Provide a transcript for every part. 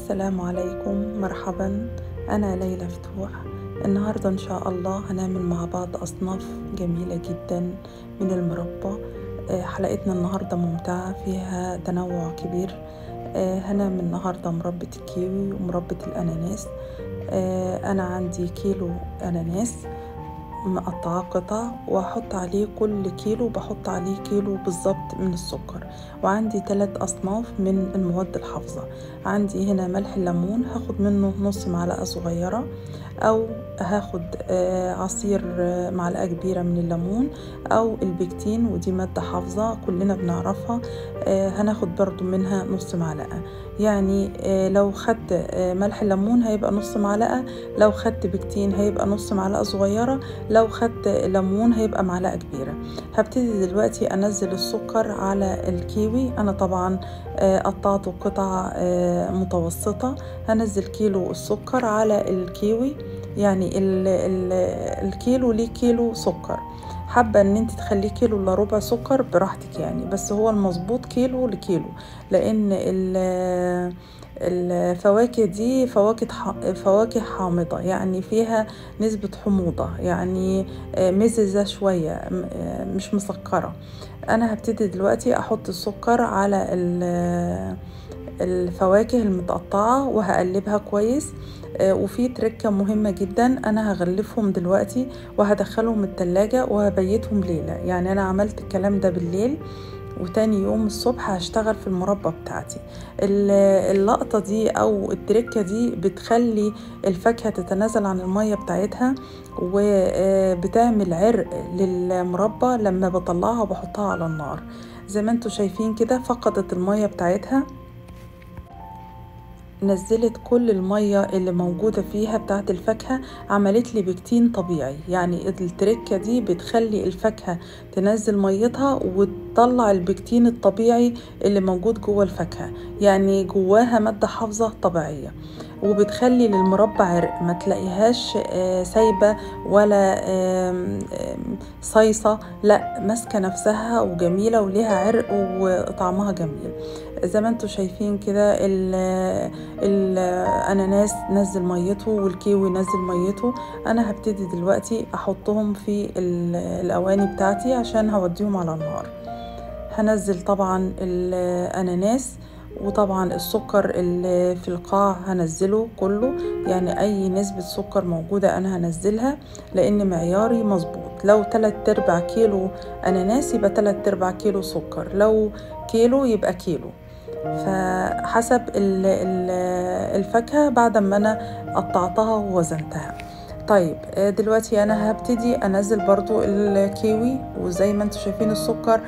السلام عليكم، مرحبا. أنا ليلى فتوح. النهاردة إن شاء الله هنعمل مع بعض أصناف جميلة جدا من المربى. حلقتنا النهاردة ممتعة فيها تنوع كبير. هنعمل النهاردة مربى الكيوي ومربى الأناناس. أنا عندي كيلو أناناس مقطعاه قطع، وهحط عليه كل كيلو بحط عليه كيلو بالظبط من السكر. وعندي 3 أصناف من المواد الحافظة. عندي هنا ملح الليمون، هاخد منه نص معلقة صغيرة، أو هاخد عصير معلقة كبيرة من الليمون، أو البكتين، ودي مادة حافظة كلنا بنعرفها. هناخد برضو منها نص معلقة. يعني لو خدت ملح الليمون هيبقى نص معلقة، لو خدت بكتين هيبقى نص معلقة صغيرة، لو خدت ليمون هيبقى معلقة كبيرة. هبتدي دلوقتي أنزل السكر على الكيوي. أنا طبعا قطعته قطع متوسطة. هنزل كيلو السكر على الكيوي، يعني الكيلو ليه كيلو سكر. حابة ان انت تخليه كيلو الا ربع سكر براحتك يعني، بس هو المظبوط كيلو لكيلو، لان الفواكه دي فواكه حامضة، يعني فيها نسبة حموضة، يعني مززة شوية، مش مسكرة. انا هبتدي دلوقتي احط السكر على الفواكه المتقطعة وهقلبها كويس. وفي تركة مهمة جدا، انا هغلفهم دلوقتي وهدخلهم التلاجة وهبيتهم ليلة. يعني انا عملت الكلام ده بالليل، وتاني يوم الصبح هشتغل في المربى بتاعتي. اللقطة دي او التركة دي بتخلي الفاكهة تتنازل عن المية بتاعتها، وبتعمل عرق للمربى. لما بطلعها وبحطها على النار زي ما انتوا شايفين كده، فقدت المية بتاعتها، نزلت كل المية اللي موجودة فيها بتاعت الفاكهة، عملت لي بكتين طبيعي. يعني التركة دي بتخلي الفاكهة تنزل ميتها وتطلع البكتين الطبيعي اللي موجود جوه الفاكهة، يعني جواها مادة حافظة طبيعية، وبتخلي للمربى عرق، ما تلاقيهاش سايبة ولا صيصة، لا ماسكة نفسها وجميلة وليها عرق وطعمها جميل. زي ما انتوا شايفين كده، الاناناس نزل ميته والكيوي نزل ميته. انا هبتدي دلوقتي احطهم في الاواني بتاعتي عشان هوديهم على النار. هنزل طبعا الاناناس، وطبعا السكر اللي في القاع هنزله كله، يعني اي نسبة سكر موجودة انا هنزلها، لان معياري مظبوط. لو 3/4 كيلو اناناس يبقى 3/4 كيلو سكر، لو كيلو يبقى كيلو، فحسب الفاكهة بعد ما انا قطعتها ووزنتها. طيب دلوقتي انا هبتدي انزل برضو الكيوي، وزي ما انتوا شايفين السكر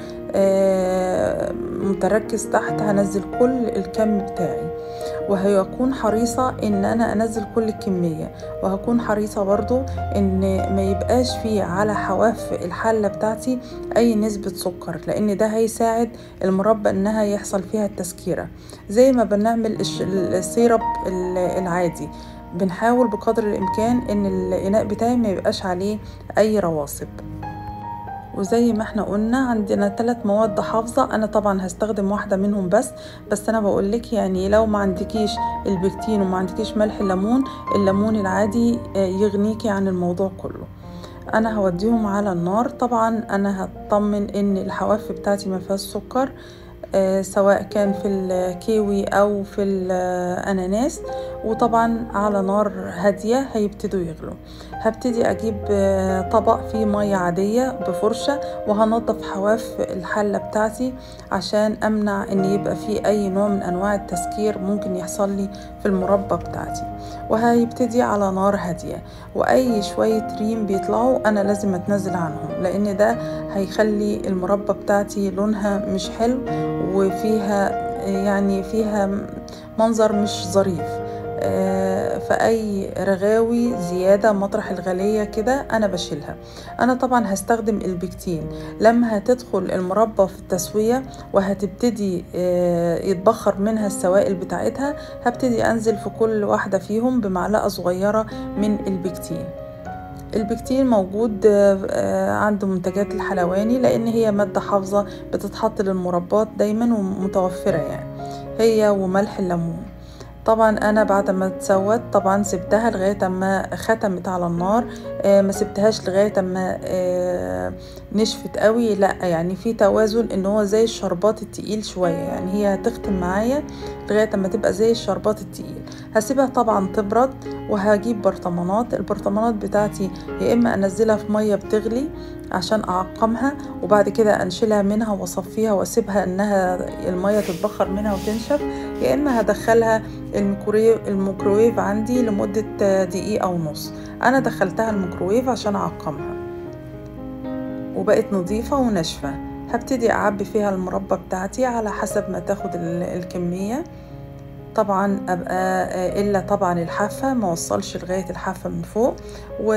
متركز تحت. هنزل كل الكم بتاعي، وهيكون حريصة ان انا انزل كل الكمية، وهكون حريصة برضو ان ما يبقاش فيه على حواف الحلة بتاعتي اي نسبة سكر، لان ده هيساعد المربى انها يحصل فيها التسكيرة. زي ما بنعمل السيرب العادي، بنحاول بقدر الامكان ان الاناء بتاعي ما يبقاش عليه اي رواسب. وزي ما احنا قلنا عندنا 3 مواد حافظة، انا طبعا هستخدم واحدة منهم بس انا بقولك يعني لو ما عندكيش البكتين وما عندكيش ملح الليمون العادي يغنيكي عن الموضوع كله. انا هوديهم على النار. طبعا انا هطمن ان الحواف بتاعتي ما فيهاش سكر، سواء كان في الكيوي او في الاناناس، وطبعا على نار هادية هيبتدوا يغلوا. هبتدي اجيب طبق فيه مية عادية بفرشة، وهنضف حواف الحلة بتاعتي عشان امنع ان يبقى فيه اي نوع من انواع التسكير ممكن يحصل لي في المربى بتاعتي. وهيبتدي على نار هادية، واي شوية ريم بيطلعوا انا لازم اتنزل عنهم، لان ده هيخلي المربى بتاعتي لونها مش حلو، وفيها يعني فيها منظر مش ظريف. فأي رغاوي زيادة مطرح الغلية كده أنا بشيلها. أنا طبعا هستخدم البكتين. لما هتدخل المربى في التسوية وهتبتدي يتبخر منها السوائل بتاعتها، هبتدي أنزل في كل واحدة فيهم بمعلقة صغيرة من البكتين موجود عند منتجات الحلواني، لأن هي مادة حافظة بتتحط للمربات دايما ومتوفرة، يعني هي وملح الليمون. طبعا انا بعد ما اتسوت طبعا سبتها لغايه ما ختمت على النار. ما سبتهاش لغايه ما نشفت قوي، لا يعني في توازن، ان هو زي الشربات التقيل شويه، يعني هي هتختم معايا لغايه ما تبقى زي الشربات التقيل. هسيبها طبعا تبرد، وهجيب برطمانات. البرطمانات بتاعتي يا اما انزلها في ميه بتغلي عشان اعقمها، وبعد كده انشلها منها واصفيها واسيبها انها الميه تتبخر منها وتنشف، يا اما هدخلها الميكروويف عندي لمدة دقيقة ونص. انا دخلتها الميكروويف عشان اعقمها وبقت نظيفة وناشفة. هبتدي اعبي فيها المربى بتاعتي على حسب ما تاخد الكمية. طبعا ابقى الا طبعا الحافة ما وصلش لغاية الحافة من فوق، و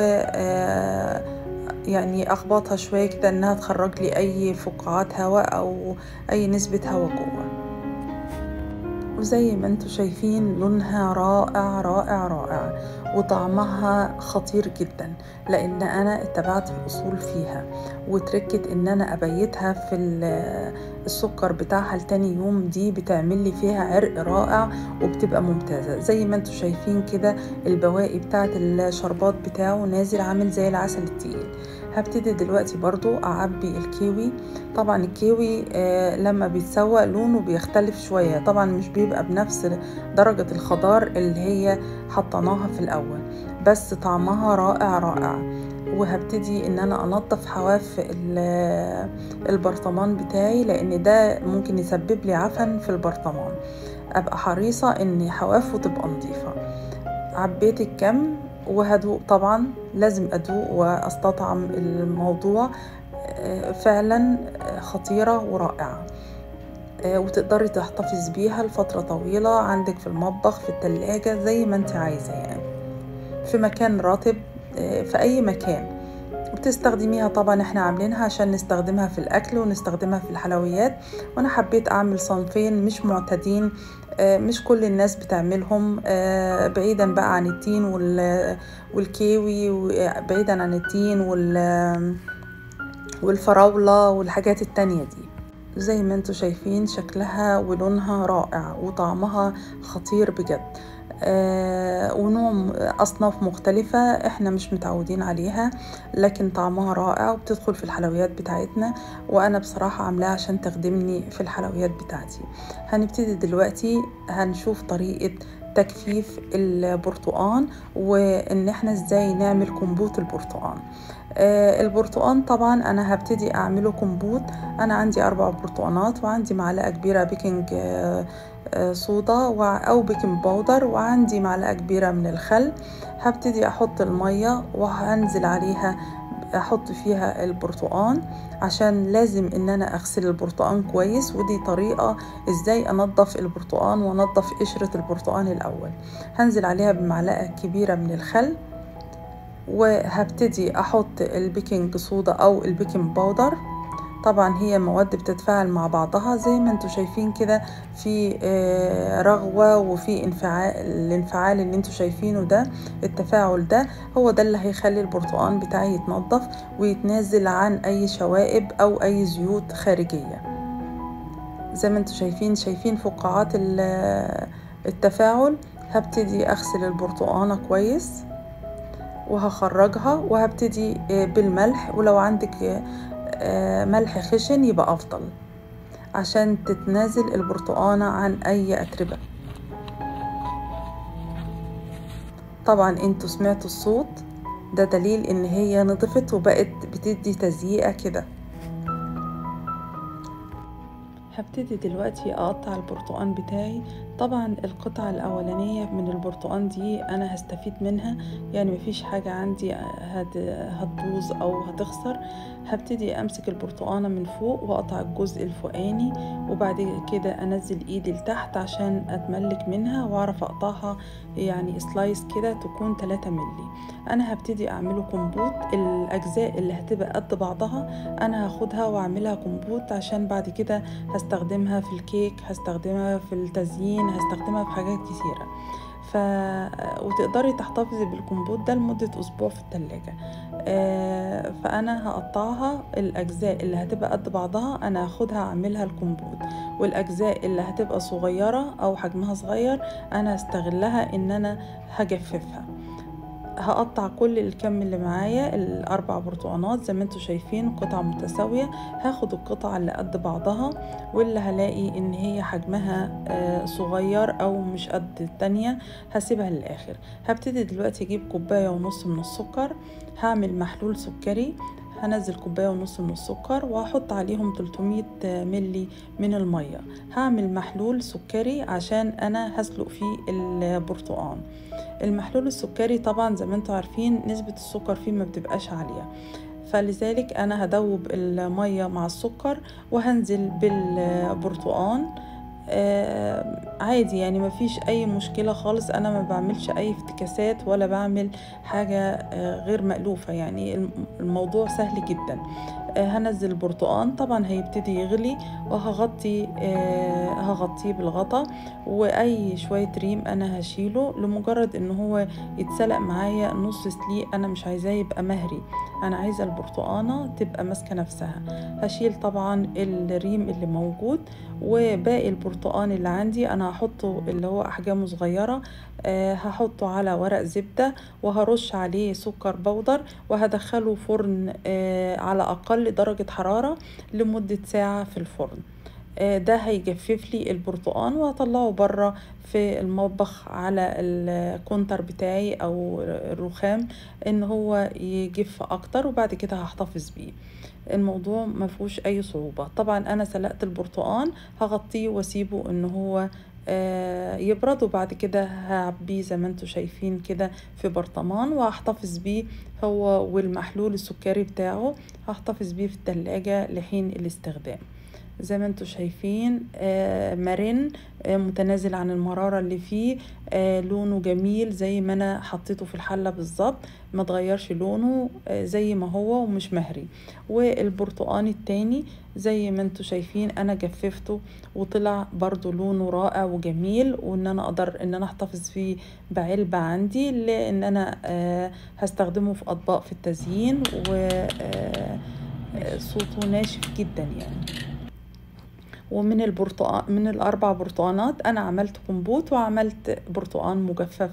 يعني اخبطها شوية كده انها تخرج لي اي فقاعات هواء او اي نسبة هواء جوه. وزي ما انتوا شايفين لونها رائع رائع رائع، وطعمها خطير جدا، لان انا اتبعت الاصول فيها وتركت ان انا ابيتها في السكر بتاعها لتاني يوم. دي بتعمل لي فيها عرق رائع وبتبقى ممتازة. زي ما انتوا شايفين كده البواقي بتاعت الشربات بتاعه نازل عامل زي العسل التقيل. هبتدي دلوقتي برضو اعبي الكيوي. طبعا الكيوي لما بيتسوى لونه بيختلف شوية، طبعا مش بيبقى بنفس درجة الخضار اللي هي حطيناها في الاول، بس طعمها رائع رائع. وهبتدي ان انا انظف حواف البرطمان بتاعي، لان ده ممكن يسبب لي عفن في البرطمان. ابقى حريصة ان حوافه تبقى نظيفة. عبيت الكم وهدوق، طبعا لازم ادوق واستطعم الموضوع. فعلا خطيرة ورائعة، وتقدري تحتفظ بيها لفترة طويلة عندك في المطبخ، في التلاجة، زي ما انت عايزة، يعني في مكان رطب، في اي مكان. وبتستخدميها طبعا، احنا عاملينها عشان نستخدمها في الاكل ونستخدمها في الحلويات. وانا حبيت اعمل صنفين مش معتادين، مش كل الناس بتعملهم، بعيدا بقى عن التين والكيوي، بعيدا عن التين والفراولة والحاجات التانية دي. زي ما انتوا شايفين شكلها ولونها رائع وطعمها خطير بجد. ونوع أصناف مختلفة احنا مش متعودين عليها، لكن طعمها رائع وبتدخل في الحلويات بتاعتنا، وانا بصراحة عاملاها عشان تخدمني في الحلويات بتاعتي. هنبتدي دلوقتي هنشوف طريقة تجفيف البرتقان، وان احنا ازاي نعمل كمبوت البرتقان. البرتقان طبعا انا هبتدي اعمله كمبوت. انا عندي 4 برتقانات، وعندي معلقة كبيرة بيكنج صودا او بيكنج باودر، وعندي معلقة كبيرة من الخل. هبتدي احط المية وهنزل عليها، احط فيها البرتقان، عشان لازم ان انا اغسل البرتقان كويس. ودي طريقة ازاي انضف البرتقان وانضف قشرة البرتقان الاول. هنزل عليها بمعلقة كبيرة من الخل، وهبتدي احط البيكنج صودا او البيكنج باودر. طبعا هي مواد بتتفاعل مع بعضها زي ما انتوا شايفين كده، في رغوة وفي انفعال. الانفعال اللي انتوا شايفينه ده، التفاعل ده، هو ده اللي هيخلي البرتقان بتاعي يتنضف ويتنازل عن اي شوائب او اي زيوت خارجية. زي ما انتوا شايفين فقاعات التفاعل. هبتدي اغسل البرتقانة كويس وهخرجها، وهبتدي بالملح، ولو عندك ملح خشن يبقى افضل عشان تتنازل البرتقانة عن اي اتربة. طبعا انتوا سمعتوا الصوت ده، دليل ان هي نضفت وبقت بتدي تزييقة كده. هبتدي دلوقتي اقطع البرتقان بتاعي. طبعا القطعة الاولانية من البرتقان دي انا هستفيد منها، يعني مفيش حاجة عندي هتبوظ او هتخسر. هبتدي امسك البرتقانة من فوق واقطع الجزء الفوقاني، وبعد كده انزل ايدي لتحت عشان اتملك منها واعرف اقطعها، يعني سلايس كده تكون 3 ملي. انا هبتدي اعمله كمبوت. الاجزاء اللي هتبقى قد بعضها انا هاخدها واعملها كمبوت، عشان بعد كده هستخدمها في الكيك، هستخدمها في التزيين، هستخدمها في حاجات كتيرة. وتقدري تحتفظي بالكمبوت ده لمدة أسبوع في التلاجة. فانا هقطعها الاجزاء اللي هتبقى قد بعضها انا هاخدها اعملها الكمبوت، والاجزاء اللي هتبقى صغيرة او حجمها صغير انا هستغلها ان انا هجففها. هقطع كل الكم اللي معايا ال4 برتقانات زي ما انتوا شايفين قطع متساوية. هاخد القطعة اللي قد بعضها واللي هلاقي ان هي حجمها صغير او مش قد التانية هسيبها للاخر. هبتدي دلوقتي اجيب 1.5 كوباية من السكر، هعمل محلول سكري. هنزل 1.5 كوباية من السكر وهحط عليهم 300 ملي من المية. هعمل محلول سكري عشان انا هسلق فيه البرتقان. المحلول السكري طبعا زي ما انتوا عارفين نسبة السكر فيه ما بتبقاش عالية، فلذلك انا هدوب المية مع السكر وهنزل بالبرتقان عادي، يعني ما فيش اي مشكلة خالص. انا ما بعملش اي افتكاسات ولا بعمل حاجة غير مألوفة، يعني الموضوع سهل جدا. هنزل البرتقان طبعا هيبتدي يغلي وهغطي هغطيه بالغطا، واي شوية ريم انا هشيله لمجرد ان هو يتسلق معايا نص سليق. انا مش عايزاه يبقى مهري، انا عايزة البرتقانة تبقى ماسكة نفسها. هشيل طبعا الريم اللي موجود، وباقي البرتقان اللي عندي انا هحطه اللي هو احجامه صغيرة هحطه على ورق زبدة وهرش عليه سكر بودر وهدخله فرن على اقل درجة حرارة لمدة ساعة في الفرن. ده هيجفف لي البرتقان وهطلعه بره في المطبخ على الكونتر بتاعي او الرخام ان هو يجف اكتر، وبعد كده هحتفظ بيه. الموضوع ما فيهوش اي صعوبة. طبعا انا سلقت البرتقان هغطيه واسيبه ان هو يبرد، وبعد كده هعبيه زي ما انتوا شايفين كده في برطمان وهحتفظ بيه هو والمحلول السكري بتاعه، هحتفظ بيه في التلاجة لحين الاستخدام. زي ما انتوا شايفين مرن متنازل عن المرارة اللي فيه، لونه جميل زي ما انا حطيته في الحلة بالظبط، ما تغيرش لونه زي ما هو ومش مهري. والبرتقان التاني زي ما انتوا شايفين انا جففته وطلع برضو لونه رائع وجميل، وان انا اقدر ان انا احتفظ فيه بعلبة عندي لان انا هستخدمه في اطباق في التزيين، وصوته ناشف جدا يعني. ومن البرتقان من ال4 برتقانات انا عملت كمبوت وعملت برتقان مجفف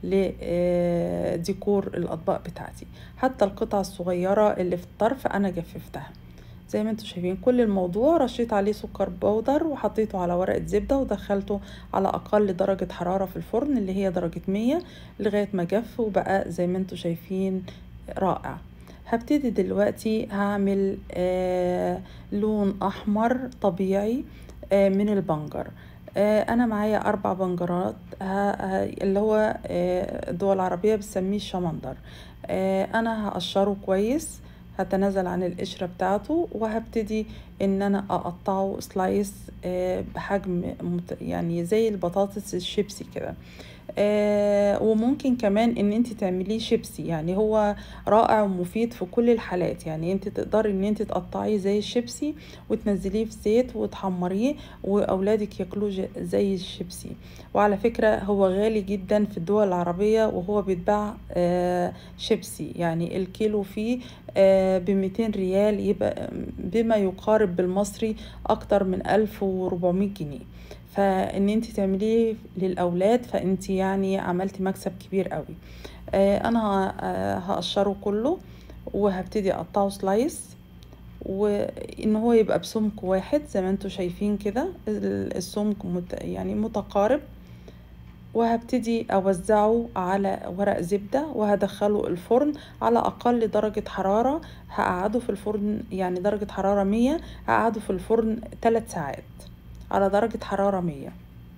لديكور الاطباق بتاعتي. حتى القطع الصغيرة اللي في الطرف انا جففتها زي ما انتوا شايفين. كل الموضوع رشيت عليه سكر بودر وحطيته على ورقة زبدة ودخلته على اقل درجة حرارة في الفرن اللي هي درجة 100 لغاية ما جف وبقى زي ما انتوا شايفين رائع. هبتدي دلوقتي هعمل لون احمر طبيعي من البنجر. انا معايا 4 بنجرات اللي هو الدول العربية بتسميه الشمندر. انا هقشره كويس، هتنازل عن القشرة بتاعته وهبتدي ان انا اقطعه سلايس بحجم يعني زي البطاطس الشيبسي كده. وممكن كمان ان انت تعمليه شيبسي، يعني هو رائع ومفيد في كل الحالات. يعني انت تقدري ان انت تقطعيه زي الشيبسي وتنزليه في زيت وتحمريه واولادك ياكلوه زي الشيبسي. وعلى فكرة هو غالي جدا في الدول العربية وهو بيتباع شيبسي، يعني الكيلو فيه ب200 ريال، يبقى بما يقارب بالمصري اكتر من 1400 جنيه. فان انت تعمليه للاولاد فانت يعني عملتي مكسب كبير قوي. انا هقشره كله وهبتدي اقطعه سلايس، وان هو يبقى بسمك واحد زي ما انتوا شايفين كده السمك يعني متقارب. وهبتدي اوزعه على ورق زبدة وهدخله الفرن على اقل درجة حرارة. هقعده في الفرن يعني درجة حرارة 100، هقعده في الفرن 3 ساعات على درجة حرارة 100.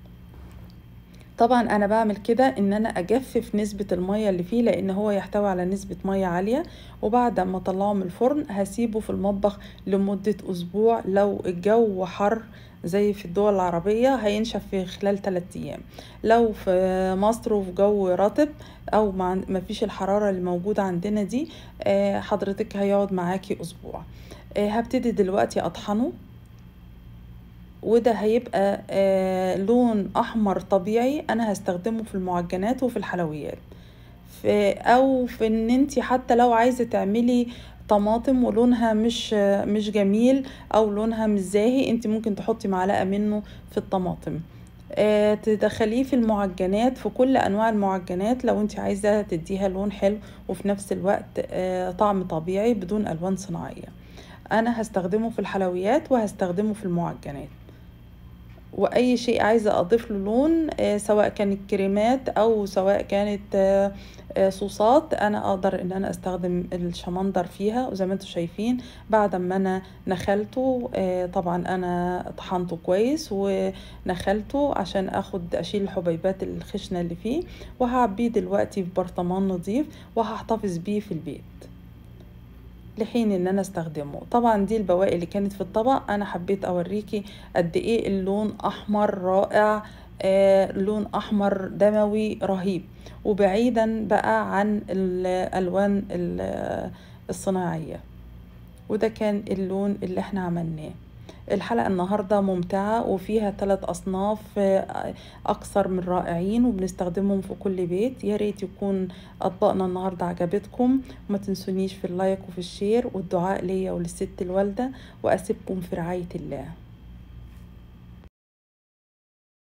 طبعا انا بعمل كده ان انا اجفف نسبة المية اللي فيه لان هو يحتوي على نسبة مية عالية. وبعد ما اطلعه من الفرن هسيبه في المطبخ لمدة اسبوع. لو الجو حر زي في الدول العربية هينشف في خلال 3 ايام. لو في مصر وفي جو رطب او ما فيش الحرارة اللي موجودة عندنا دي حضرتك هيقعد معاكي اسبوع. هبتدي دلوقتي اطحنه، وده هيبقى لون احمر طبيعي. انا هستخدمه في المعجنات وفي الحلويات او في ان انتي حتى لو عايزة تعملي طماطم ولونها مش جميل او لونها مش زاهي، انت ممكن تحطي معلقة منه في الطماطم. تدخليه في المعجنات، في كل انواع المعجنات لو انت عايزة تديها لون حلو وفي نفس الوقت طعم طبيعي بدون الوان صناعية. انا هستخدمه في الحلويات وهستخدمه في المعجنات، واي شيء عايزة اضيف له لون سواء كانت كريمات او سواء كانت صوصات، انا اقدر ان انا استخدم الشمندر فيها. وزي ما انتم شايفين بعد ما انا نخلته، طبعا انا طحنته كويس ونخلته عشان اشيل الحبيبات الخشنة اللي فيه، وهعبيه دلوقتي في برطمان نظيف وهحتفظ بيه في البيت لحين ان انا استخدمه. طبعا دي البواقي اللي كانت في الطبق، انا حبيت اوريكي قد ايه اللون احمر رائع، لون احمر دموي رهيب، وبعيدا بقى عن الالوان الصناعية. وده كان اللون اللي احنا عملناه. الحلقة النهاردة ممتعة وفيها 3 أصناف أكثر من رائعين وبنستخدمهم في كل بيت. يا ريت يكون أطباقنا النهاردة عجبتكم، وما تنسونيش في اللايك وفي الشير والدعاء ليا وللست الوالدة، وأسيبكم في رعاية الله.